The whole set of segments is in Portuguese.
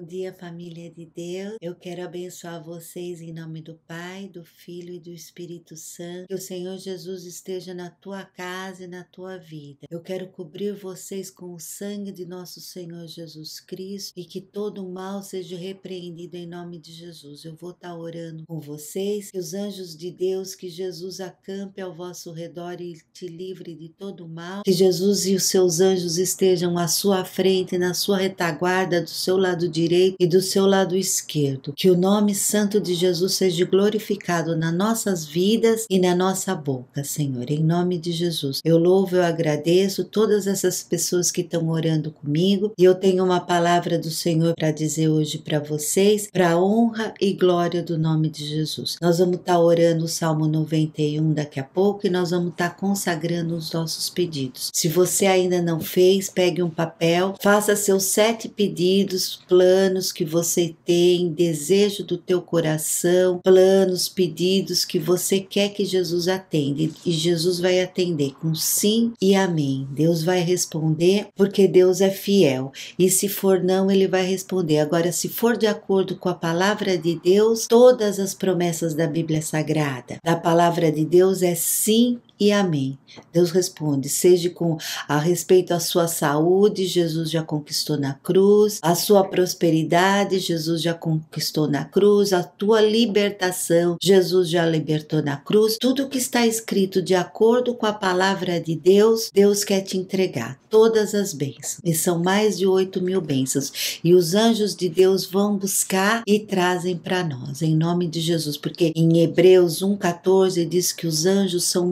Bom dia, família de Deus. Eu quero abençoar vocês em nome do Pai, do Filho e do Espírito Santo. Que o Senhor Jesus esteja na tua casa e na tua vida. Eu quero cobrir vocês com o sangue de nosso Senhor Jesus Cristo e que todo mal seja repreendido em nome de Jesus. Eu vou estar orando com vocês, que os anjos de Deus, que Jesus acampe ao vosso redor e te livre de todo mal. Que Jesus e os seus anjos estejam à sua frente, na sua retaguarda, do seu lado direito e do seu lado esquerdo. Que o nome santo de Jesus seja glorificado nas nossas vidas e na nossa boca, Senhor, em nome de Jesus. Eu louvo, eu agradeço todas essas pessoas que estão orando comigo e eu tenho uma palavra do Senhor para dizer hoje para vocês, para a honra e glória do nome de Jesus. Nós vamos estar orando o Salmo 91 daqui a pouco e nós vamos estar consagrando os nossos pedidos. Se você ainda não fez, pegue um papel, faça seus 7 pedidos, planos que você tem, desejo do teu coração, planos, pedidos que você quer que Jesus atenda, e Jesus vai atender com sim e amém. Deus vai responder porque Deus é fiel, e se for não, ele vai responder. Agora, se for de acordo com a palavra de Deus, todas as promessas da Bíblia Sagrada, da palavra de Deus é sim e amém. Deus responde, seja com a respeito à sua saúde, Jesus já conquistou na cruz, a sua prosperidade, Jesus já conquistou na cruz, a tua libertação, Jesus já libertou na cruz. Tudo que está escrito de acordo com a palavra de Deus, Deus quer te entregar todas as bênçãos, e são mais de 8.000 bênçãos, e os anjos de Deus vão buscar e trazem para nós, em nome de Jesus, porque em Hebreus 1,14 diz que os anjos são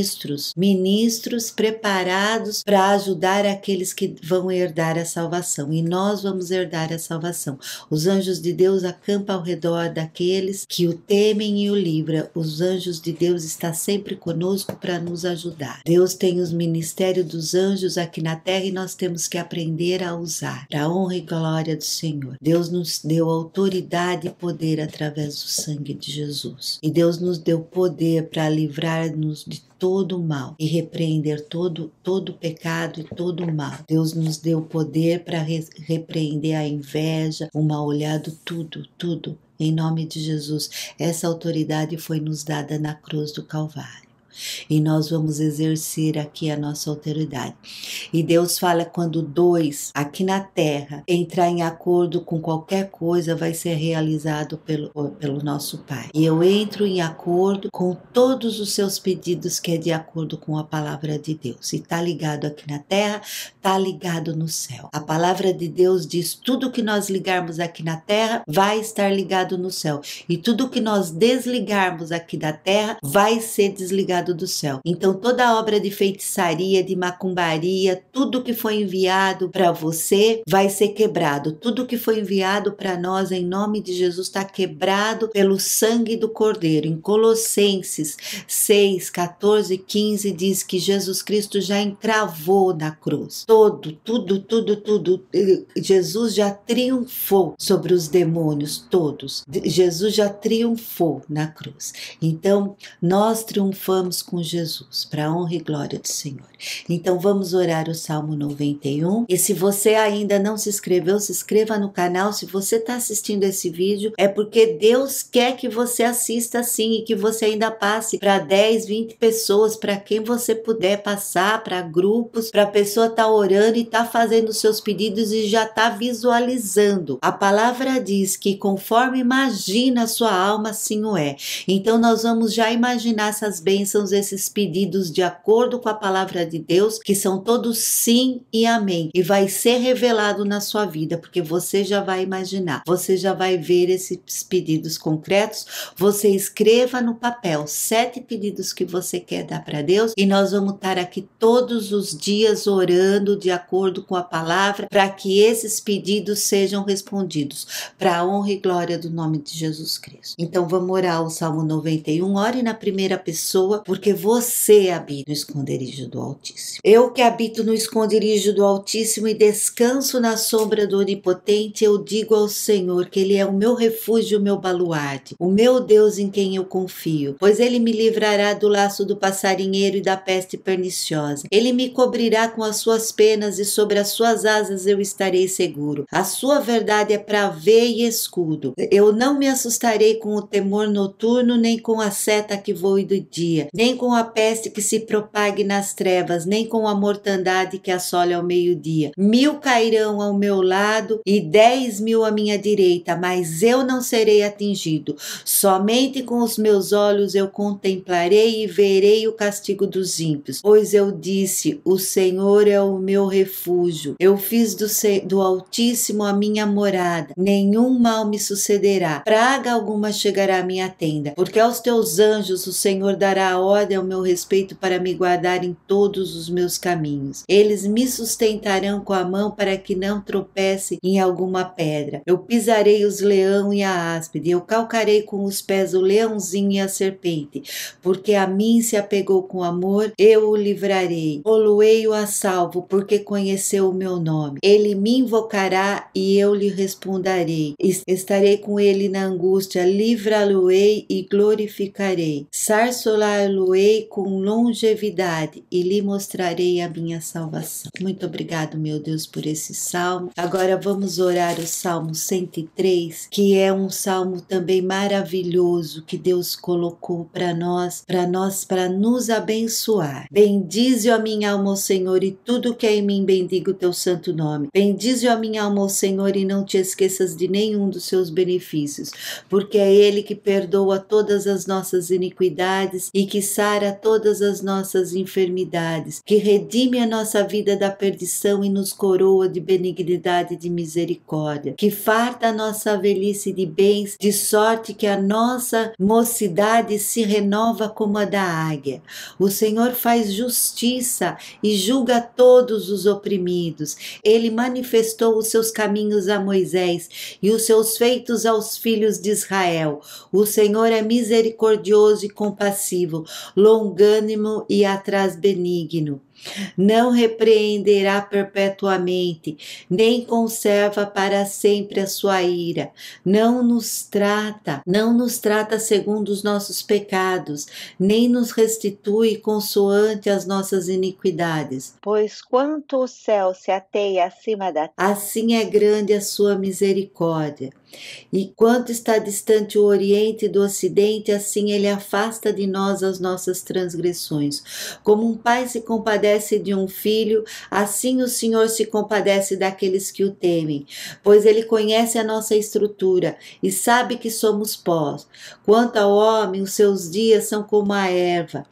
ministros preparados para ajudar aqueles que vão herdar a salvação, e nós vamos herdar a salvação. Os anjos de Deus acampam ao redor daqueles que o temem e o livram. Os anjos de Deus estão sempre conosco para nos ajudar. Deus tem os ministérios dos anjos aqui na terra e nós temos que aprender a usar, para a honra e glória do Senhor. Deus nos deu autoridade e poder através do sangue de Jesus, e Deus nos deu poder para livrar-nos de todo o mal e repreender todo pecado e todo o mal. Deus nos deu poder para repreender a inveja, o mal olhado, tudo. Em nome de Jesus, essa autoridade foi nos dada na cruz do Calvário. E nós vamos exercer aqui a nossa autoridade. E Deus fala, quando 2 aqui na terra entrar em acordo com qualquer coisa, vai ser realizado pelo nosso Pai. E eu entro em acordo com todos os seus pedidos, que é de acordo com a palavra de Deus. E está ligado aqui na terra, está ligado no céu. A palavra de Deus diz, tudo que nós ligarmos aqui na terra vai estar ligado no céu. E tudo que nós desligarmos aqui da terra vai ser desligado do céu. Então toda obra de feitiçaria, de macumbaria, tudo que foi enviado para você vai ser quebrado. Tudo que foi enviado para nós em nome de Jesus está quebrado pelo sangue do Cordeiro. Em Colossenses 6, 14 e 15 diz que Jesus Cristo já encravou na cruz. Tudo. Jesus já triunfou sobre os demônios todos. Jesus já triunfou na cruz. Então nós triunfamos com Jesus, para a honra e glória do Senhor. Então vamos orar o Salmo 91, e se você ainda não se inscreveu, se inscreva no canal. Se você está assistindo esse vídeo, é porque Deus quer que você assista sim, e que você ainda passe para 10, 20 pessoas, para quem você puder passar, para grupos, para a pessoa estar orando e estar fazendo seus pedidos e já está visualizando. A palavra diz que conforme imagina a sua alma, assim o é. Então nós vamos já imaginar essas bênçãos, esses pedidos de acordo com a palavra de Deus, que são todos sim e amém, e vai ser revelado na sua vida, porque você já vai imaginar, você já vai ver esses pedidos concretos. Você escreva no papel 7 pedidos que você quer dar para Deus, e nós vamos estar aqui todos os dias orando de acordo com a palavra, para que esses pedidos sejam respondidos, para a honra e glória do nome de Jesus Cristo. Então vamos orar o Salmo 91, ore na primeira pessoa, porque você habita no esconderijo do Altíssimo. Eu que habito no esconderijo do Altíssimo e descanso na sombra do Onipotente, eu digo ao Senhor que Ele é o meu refúgio, o meu baluarte, o meu Deus em quem eu confio, pois Ele me livrará do laço do passarinheiro e da peste perniciosa. Ele me cobrirá com as suas penas e sobre as suas asas eu estarei seguro. A sua verdade é pravê e escudo. Eu não me assustarei com o temor noturno, nem com a seta que voe do dia, nem com a peste que se propague nas trevas, nem com a mortandade que assole ao meio-dia. 1000 cairão ao meu lado e 10.000 à minha direita, mas eu não serei atingido. Somente com os meus olhos eu contemplarei e verei o castigo dos ímpios. Pois eu disse, o Senhor é o meu refúgio. Eu fiz do Altíssimo a minha morada. Nenhum mal me sucederá. Praga alguma chegará à minha tenda. Porque aos teus anjos o Senhor dará ordem ao meu respeito para me guardar em todos os meus caminhos. Eles me sustentarão com a mão para que não tropece em alguma pedra. Eu pisarei os leão e a áspide. Eu calcarei com os pés o leãozinho e a serpente. Porque a mim se apegou com amor, eu o livrarei. Poloei-o a salvo, porque conheceu o meu nome. Ele me invocará e eu lhe responderei. Estarei com ele na angústia, livrá-lo-ei e glorificarei. Sarçolá-lo-ei com longevidade e lhe mostrarei a minha salvação. Muito obrigado, meu Deus, por esse salmo. Agora vamos orar o Salmo 103, que é um salmo também maravilhoso que Deus colocou para nos abençoar. Bendize a minha alma, ó Senhor, e tudo que é em mim bendiga o teu santo nome. Bendize a minha alma, ó Senhor, e não te esqueças de nenhum dos seus benefícios, porque é Ele que perdoa todas as nossas iniquidades e que sara todas as nossas enfermidades, que redime a nossa vida da perdição e nos coroa de benignidade e de misericórdia, que farta a nossa velhice de bens, de sorte que a nossa mocidade se renova como a da águia. O Senhor faz justiça e julga todos os oprimidos. Ele manifestou os seus caminhos a Moisés e os seus feitos aos filhos de Israel. O Senhor é misericordioso e compassivo, longânimo e apraz benigno. Não repreenderá perpetuamente, nem conserva para sempre a sua ira. Não nos trata segundo os nossos pecados, nem nos restitui consoante as nossas iniquidades. Pois quanto o céu se ateia acima da terra, assim é grande a sua misericórdia. E quanto está distante o Oriente do Ocidente, assim ele afasta de nós as nossas transgressões. Como um pai se compadece de um filho, assim o Senhor se compadece daqueles que o temem, pois ele conhece a nossa estrutura e sabe que somos pó. Quanto ao homem, os seus dias são como a erva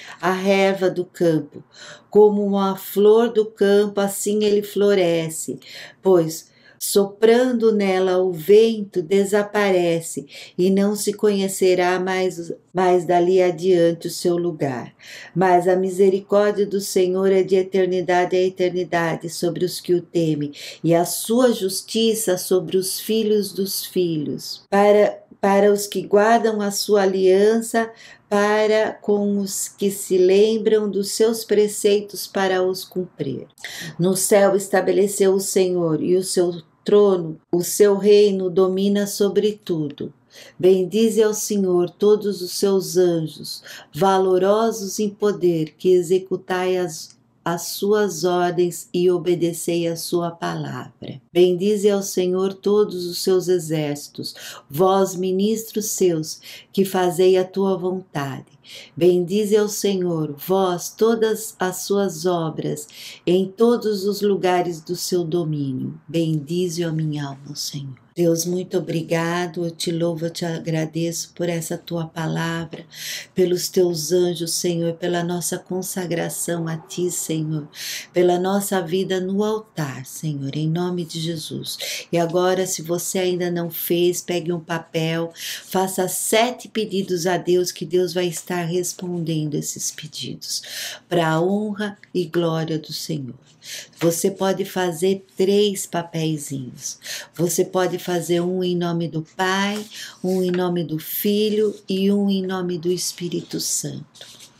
do campo. Como uma flor do campo, assim ele floresce, pois soprando nela o vento desaparece e não se conhecerá mais dali adiante o seu lugar. Mas a misericórdia do Senhor é de eternidade a eternidade sobre os que o temem, e a sua justiça sobre os filhos dos filhos, para os que guardam a sua aliança, para com os que se lembram dos seus preceitos para os cumprir. No céu estabeleceu o Senhor e o seu trono, o seu reino domina sobre tudo. Bendize ao Senhor todos os seus anjos, valorosos em poder, que executai as suas ordens e obedecei a sua palavra. Bendize ao Senhor todos os seus exércitos, vós ministros seus, que fazei a tua vontade. Bendize ao Senhor, vós todas as suas obras, em todos os lugares do seu domínio. Bendize a minha alma, Senhor. Deus, muito obrigado, eu te louvo, eu te agradeço por essa tua palavra, pelos teus anjos, Senhor, pela nossa consagração a ti, Senhor, pela nossa vida no altar, Senhor, em nome de Jesus. E agora, se você ainda não fez, pegue um papel, faça 7 pedidos a Deus, que Deus vai estar respondendo esses pedidos, para a honra e glória do Senhor. Você pode fazer 3 papeizinhos. Você pode fazer um em nome do Pai, um em nome do Filho e um em nome do Espírito Santo.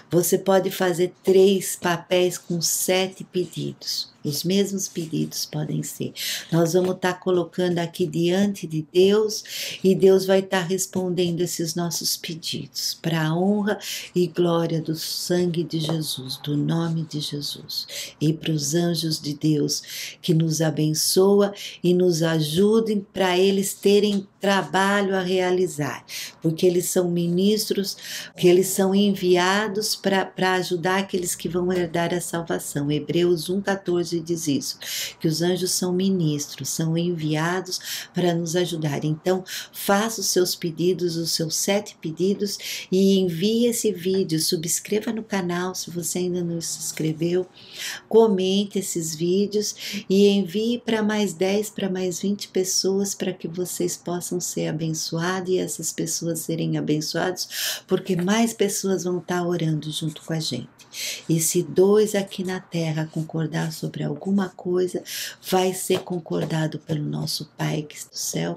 Você pode fazer 3 papéis com 7 pedidos. Os mesmos pedidos podem ser. Nós vamos estar colocando aqui diante de Deus e Deus vai estar respondendo esses nossos pedidos para a honra e glória do sangue de Jesus, do nome de Jesus. E para os anjos de Deus que nos abençoa e nos ajudem para eles terem trabalho a realizar, porque eles são ministros, que eles são enviados para ajudar aqueles que vão herdar a salvação. Hebreus 1,14 diz isso, que os anjos são ministros, são enviados para nos ajudar. Então, faça os seus pedidos, os seus 7 pedidos e envie esse vídeo, subscreva no canal se você ainda não se inscreveu, comente esses vídeos e envie para mais 10, para mais 20 pessoas para que vocês possam ser abençoados e essas pessoas serem abençoadas, porque mais pessoas vão estar orando junto com a gente. E se 2 aqui na terra concordar sobre alguma coisa, vai ser concordado pelo nosso Pai que está no céu.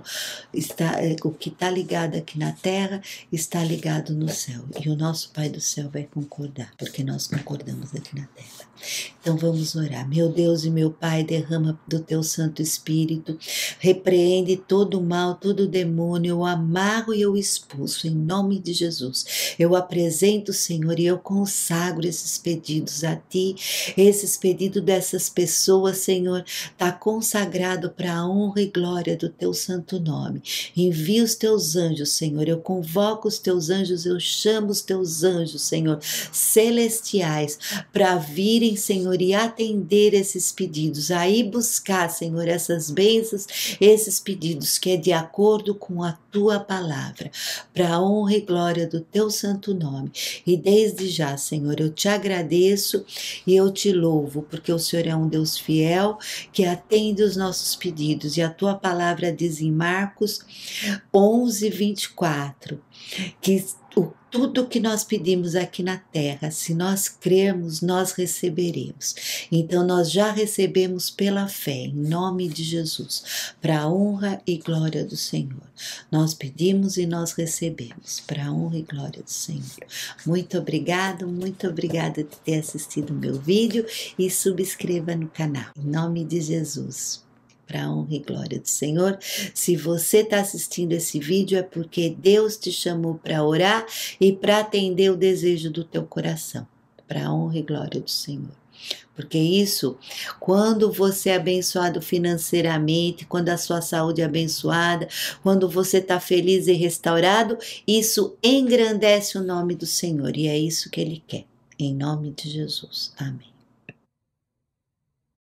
O que está ligado aqui na terra está ligado no céu. E o nosso Pai do céu vai concordar, porque nós concordamos aqui na terra. Então vamos orar. Meu Deus e meu Pai, derrama do teu Santo Espírito, repreende todo o mal, todo o demônio, eu amarro e eu expulso em nome de Jesus. Eu apresento, Senhor, e eu consagro esses pedidos a Ti, esses pedidos dessas pessoas, Senhor, está consagrado para a honra e glória do teu santo nome. Envia os teus anjos, Senhor, eu convoco os teus anjos, eu chamo os teus anjos, Senhor, celestiais, para virem, Senhor, e atender esses pedidos, aí buscar, Senhor, essas bênçãos, esses pedidos que é de acordo com a tua palavra, para a honra e glória do teu santo nome. E desde já, Senhor, eu te agradeço e eu te louvo, porque o Senhor é um Deus fiel que atende os nossos pedidos. E a tua palavra diz em Marcos 11:24, que tudo que nós pedimos aqui na terra, se nós crermos, nós receberemos. Então nós já recebemos pela fé, em nome de Jesus, para a honra e glória do Senhor. Nós pedimos e nós recebemos, para a honra e glória do Senhor. Muito obrigada de ter assistido o meu vídeo e subscreva no canal, em nome de Jesus. Para a honra e glória do Senhor. Se você está assistindo esse vídeo é porque Deus te chamou para orar e para atender o desejo do teu coração, para a honra e glória do Senhor. Porque isso, quando você é abençoado financeiramente, quando a sua saúde é abençoada, quando você está feliz e restaurado, isso engrandece o nome do Senhor e é isso que Ele quer. Em nome de Jesus. Amém.